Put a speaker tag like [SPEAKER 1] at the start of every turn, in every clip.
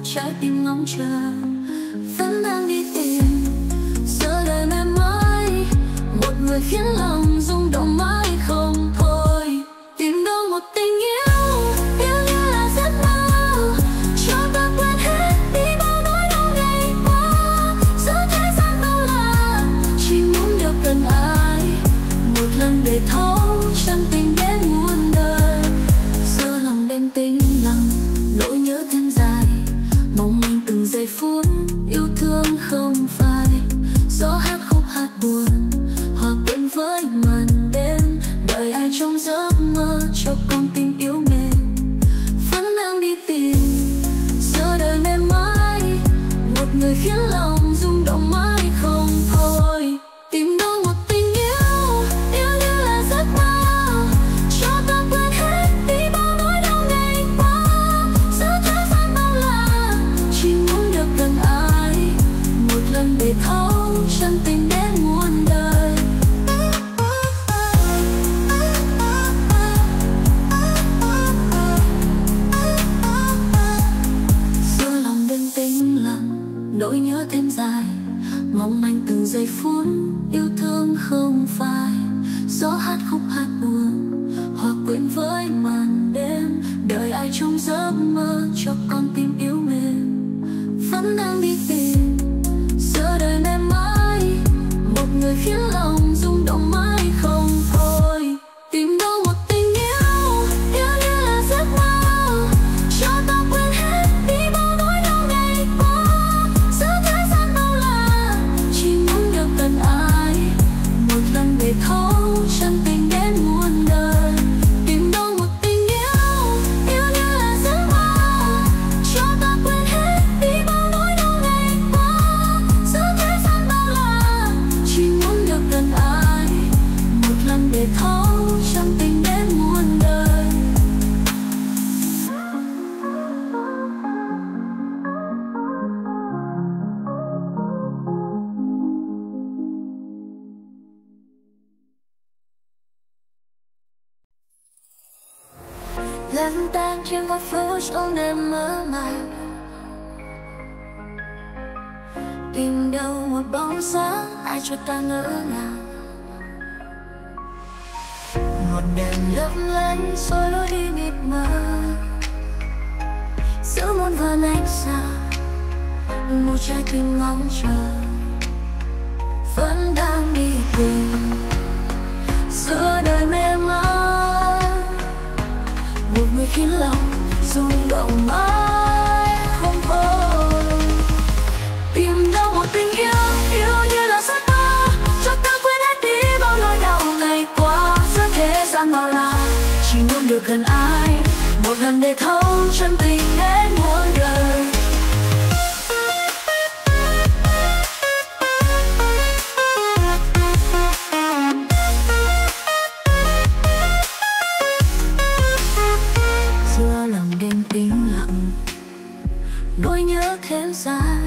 [SPEAKER 1] trái tim ngóng chờ vẫn đang đi tìm giờ đời mẹ mãi một người khiến lòng rung động mãi không thôi. Tìm đâu một tình yêu như là giấc mơ cho ta quên hết đi bao nỗi đau ngày qua. Giữa thế gian bao la chỉ muốn được gần ai một lần để thấu chân tình đến muôn đời. Giữa lòng đêm tĩnh lặng nỗi nhớ thêm dài mong manh từng giây phút yêu thương không phai. Gió hát khúc hát buồn hòa quyện với màn đêm đợi ai trong giấc mơ cho con tim yếu mềm vẫn đang đi tìm giờ đời mẹ mãi một người khiến lòng rung động mãi không thôi. Tìm đâu một tình yêu như là giấc mơ cho ta quên hết đi bao nỗi đau ngày qua. Giữa thế gian bao la chỉ muốn được gần ai một lần để thấu chân tình đến muôn đời. Giữa lòng đêm tĩnh lặng nỗi nhớ thêm dài mong manh từng giây phút yêu thương không phai. Gió hát khúc hát buồn hòa quyện với màn đêm đợi ai trong giấc mơ cho con tim yếu mềm vẫn đang đi tìm giờ đời mẹ mãi một người khiến lòng rung động mãi không thôi. Tìm đâu một tình yêu như là giấc mơ cho ta quên hết đi bao nỗi đau ngày qua. Giữa thế gian bao la chỉ muốn được gần ai một lần để thấu chân tình đến muôn đời. Tìm đâu một tình yêu như là giấc mơ cho ta quên hết đi bao nỗi đau ngày qua. Giữa thế gian bao la chỉ muốn được gần ai một lần để thấu chân tình đến muôn đời. Lăn tan trên vài phút ôm đêm mơ màng tìm đâu một bóng dáng ai cho ta ngỡ ngàng. Một đèn lấp lánh soi lối đi mịt mờ giữa muôn vàn ánh sáng một trái tim ngóng chờ vẫn đang đi tìm giữa đời mê man một người khiến lòng rung động mãi không thôi. Tìm đâu một tình yêu như là giấc mơ cho ta quên hết đi bao nỗi đau ngày qua. Giữa thế gian bao la chỉ muốn được gần ai một lần để thấu chân tình đến muôn đời. Giữa lòng đêm tĩnh lặng nỗi nhớ thêm dài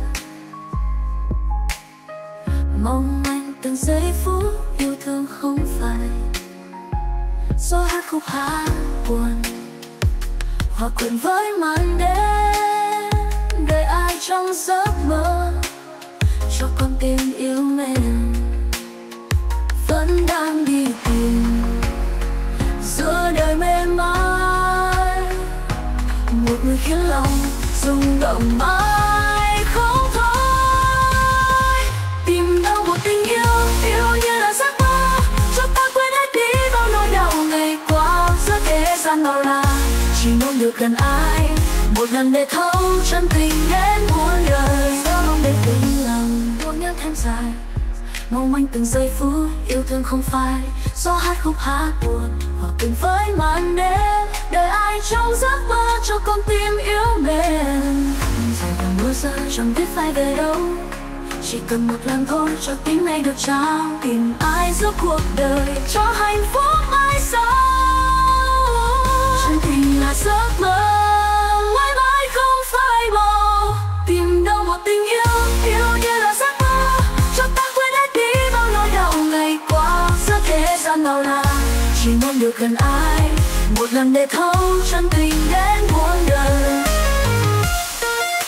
[SPEAKER 1] mong manh từng giây phút yêu thương không phải. Gió hát khúc hát buồn hòa quyện với màn đêm đợi ai trong giấc mơ cho con tim yếu mềm vẫn đang đi tìm giữa đời mê man một người khiến lòng rung động mãi không thôi. Tìm đâu một tình yêu như là giấc mơ cho ta quên hết đi bao nỗi đau ngày qua. Giữa thế gian bao la chỉ muốn được gần ai một lần để thấu chân tình đến muôn đời. Giữa lòng đêm tĩnh lặng nỗi nhớ thêm dài mong manh từng giây phút yêu thương không phai. Gió hát khúc hát buồn hòa quyện với màn đêm đợi ai trong giấc mơ cho con tim yếu mềm. Dài dòng mưa rơi chẳng biết phải về đâu chỉ cần một lần thôi cho tim này được trao. Tìm ai giữa cuộc đời cho hạnh phúc ai sau. Chân tình là giấc mơ mãi mãi không phai màu. Tìm đâu một tình yêu như là giấc mơ cho ta quên hết đi bao nỗi đau ngày qua. Giữa thế gian bao la chỉ muốn được gần ai một lần để thấu chân tình đến muôn đời.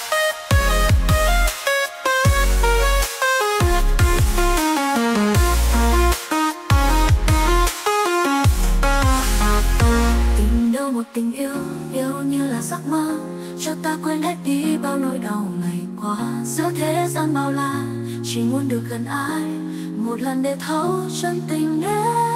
[SPEAKER 1] Giữa thế gian bao la chỉ muốn được gần ai một lần để thấu chân tình đến.